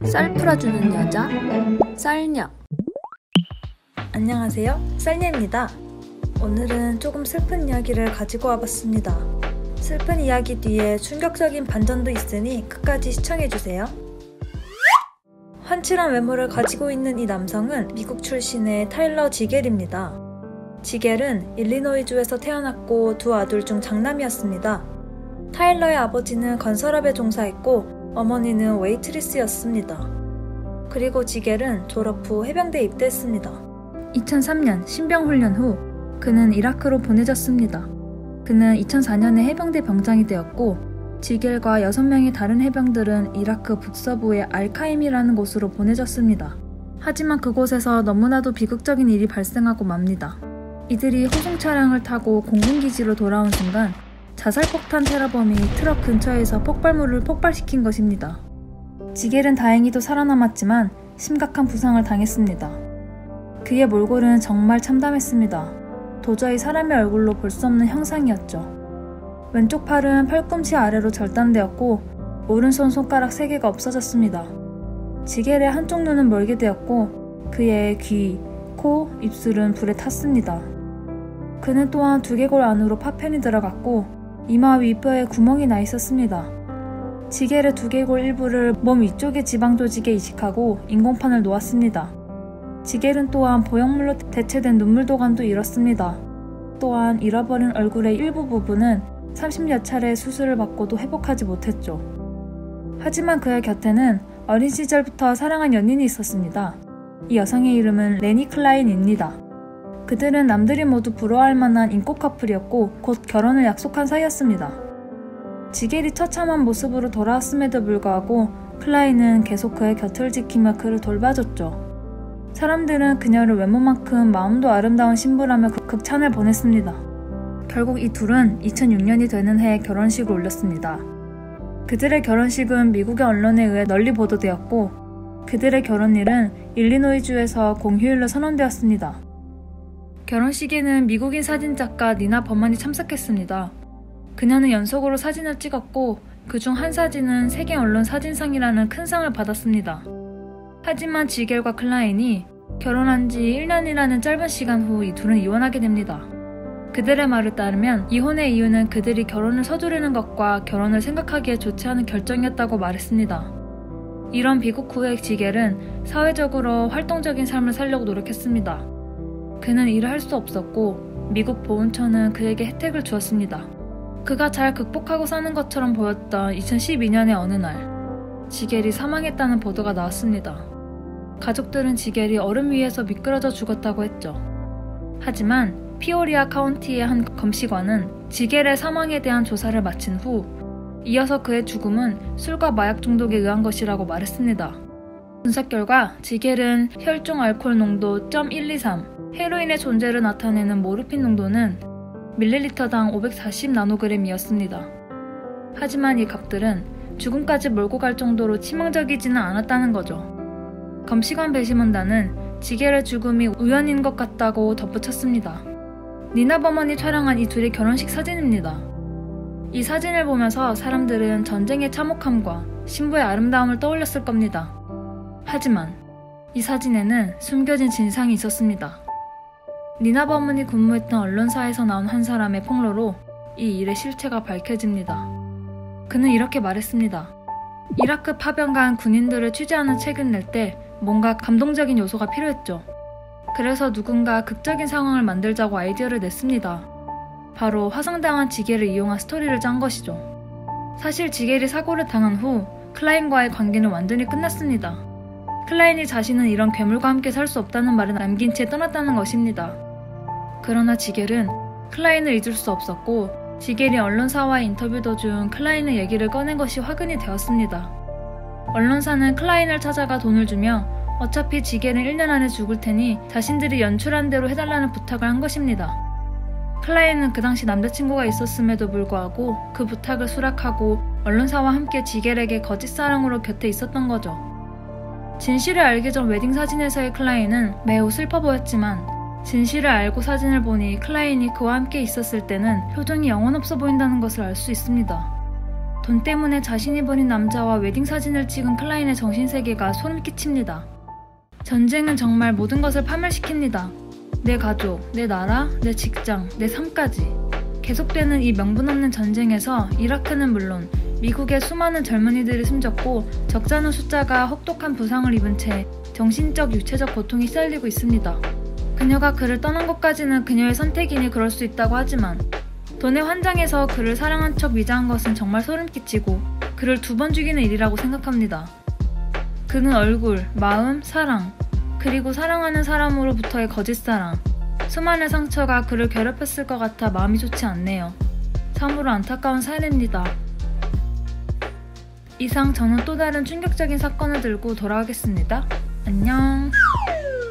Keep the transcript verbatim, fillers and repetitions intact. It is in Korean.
쌀 풀어주는 여자 쌀녀. 안녕하세요, 쌀녀입니다. 오늘은 조금 슬픈 이야기를 가지고 와봤습니다. 슬픈 이야기 뒤에 충격적인 반전도 있으니 끝까지 시청해주세요. 환칠한 외모를 가지고 있는 이 남성은 미국 출신의 타일러 지겔입니다. 지겔은 일리노이주에서 태어났고 두 아들 중 장남이었습니다. 타일러의 아버지는 건설업에 종사했고 어머니는 웨이트리스였습니다. 그리고 지겔은 졸업 후 해병대에 입대했습니다. 이천삼 년 신병훈련 후 그는 이라크로 보내졌습니다. 그는 이천사 년에 해병대 병장이 되었고 지겔과 여섯 명의 다른 해병들은 이라크 북서부의 알카임이라는 곳으로 보내졌습니다. 하지만 그곳에서 너무나도 비극적인 일이 발생하고 맙니다. 이들이 호송 차량을 타고 공군기지로 돌아온 순간 자살폭탄 테러범이 트럭 근처에서 폭발물을 폭발시킨 것입니다. 지겔은 다행히도 살아남았지만 심각한 부상을 당했습니다. 그의 몰골은 정말 참담했습니다. 도저히 사람의 얼굴로 볼 수 없는 형상이었죠. 왼쪽 팔은 팔꿈치 아래로 절단되었고 오른손 손가락 세 개가 없어졌습니다. 지겔의 한쪽 눈은 멀게 되었고 그의 귀, 코, 입술은 불에 탔습니다. 그는 또한 두개골 안으로 파편이 들어갔고 이마 윗뼈에 구멍이 나 있었습니다. 지겔의 두개골 일부를 몸 위쪽의 지방 조직에 이식하고 인공판을 놓았습니다. 지겔은 또한 보형물로 대체된 눈물도관도 잃었습니다. 또한 잃어버린 얼굴의 일부 부분은 삼십여 차례의 수술을 받고도 회복하지 못했죠. 하지만 그의 곁에는 어린 시절부터 사랑한 연인이 있었습니다. 이 여성의 이름은 레니 클라인입니다. 그들은 남들이 모두 부러워할 만한 인꽃 커플이었고 곧 결혼을 약속한 사이였습니다. 지겔이 처참한 모습으로 돌아왔음에도 불구하고 클라인은 계속 그의 곁을 지키며 그를 돌봐줬죠. 사람들은 그녀를 외모만큼 마음도 아름다운 신부라며 극찬을 보냈습니다. 결국 이 둘은 이천육 년이 되는 해에 결혼식을 올렸습니다. 그들의 결혼식은 미국의 언론에 의해 널리 보도되었고 그들의 결혼일은 일리노이주에서 공휴일로 선언되었습니다. 결혼식에는 미국인 사진작가 니나 버만이 참석했습니다. 그녀는 연속으로 사진을 찍었고 그중 한 사진은 세계 언론 사진상이라는 큰 상을 받았습니다. 하지만 지겔과 클라인이 결혼한 지 일 년이라는 짧은 시간 후 이 둘은 이혼하게 됩니다. 그들의 말을 따르면 이혼의 이유는 그들이 결혼을 서두르는 것과 결혼을 생각하기에 좋지 않은 결정이었다고 말했습니다. 이런 비극 후에 지겔은 사회적으로 활동적인 삶을 살려고 노력했습니다. 그는 일을 할 수 없었고 미국 보훈처는 그에게 혜택을 주었습니다. 그가 잘 극복하고 사는 것처럼 보였던 이천십이 년의 어느 날 지겔이 사망했다는 보도가 나왔습니다. 가족들은 지겔이 얼음 위에서 미끄러져 죽었다고 했죠. 하지만 피오리아 카운티의 한 검시관은 지겔의 사망에 대한 조사를 마친 후 이어서 그의 죽음은 술과 마약 중독에 의한 것이라고 말했습니다. 분석 결과 지겔은 혈중 알코올 농도 점 일이삼, 헤로인의 존재를 나타내는 모르핀 농도는 밀리리터당 오백사십 나노그램이었습니다. 하지만 이 값들은 죽음까지 몰고 갈 정도로 치명적이지는 않았다는 거죠. 검시관 배심원단은 지겔의 죽음이 우연인 것 같다고 덧붙였습니다. 니나 버먼이 촬영한 이 둘의 결혼식 사진입니다. 이 사진을 보면서 사람들은 전쟁의 참혹함과 신부의 아름다움을 떠올렸을 겁니다. 하지만 이 사진에는 숨겨진 진상이 있었습니다. 니나 버먼이 근무했던 언론사에서 나온 한 사람의 폭로로 이 일의 실체가 밝혀집니다. 그는 이렇게 말했습니다. 이라크 파병간 군인들을 취재하는 책을 낼 때 뭔가 감동적인 요소가 필요했죠. 그래서 누군가 극적인 상황을 만들자고 아이디어를 냈습니다. 바로 화상당한 지겔을 이용한 스토리를 짠 것이죠. 사실 지겔이 사고를 당한 후 클라인과의 관계는 완전히 끝났습니다. 클라인이 자신은 이런 괴물과 함께 살 수 없다는 말을 남긴 채 떠났다는 것입니다. 그러나 지겔은 클라인을 잊을 수 없었고 지겔이 언론사와의 인터뷰 도중 클라인의 얘기를 꺼낸 것이 화근이 되었습니다. 언론사는 클라인을 찾아가 돈을 주며 어차피 지겔은 일 년 안에 죽을 테니 자신들이 연출한 대로 해달라는 부탁을 한 것입니다. 클라인은 그 당시 남자친구가 있었음에도 불구하고 그 부탁을 수락하고 언론사와 함께 지겔에게 거짓 사랑으로 곁에 있었던 거죠. 진실을 알기 전 웨딩 사진에서의 클라인은 매우 슬퍼 보였지만 진실을 알고 사진을 보니 클라인이 그와 함께 있었을 때는 표정이 영혼없어 보인다는 것을 알 수 있습니다. 돈 때문에 자신이 버린 남자와 웨딩 사진을 찍은 클라인의 정신세계가 소름 끼칩니다. 전쟁은 정말 모든 것을 파멸시킵니다. 내 가족, 내 나라, 내 직장, 내 삶까지. 계속되는 이 명분 없는 전쟁에서 이라크는 물론 미국의 수많은 젊은이들이 숨졌고 적지 않은 숫자가 혹독한 부상을 입은 채 정신적, 육체적 고통이 시달리고 있습니다. 그녀가 그를 떠난 것까지는 그녀의 선택이니 그럴 수 있다고 하지만 돈의 환장에서 그를 사랑한 척 위장한 것은 정말 소름 끼치고 그를 두 번 죽이는 일이라고 생각합니다. 그는 얼굴, 마음, 사랑, 그리고 사랑하는 사람으로부터의 거짓사랑, 수많은 상처가 그를 괴롭혔을 것 같아 마음이 좋지 않네요. 참으로 안타까운 사연입니다. 이상 저는 또 다른 충격적인 사건을 들고 돌아오겠습니다. 안녕.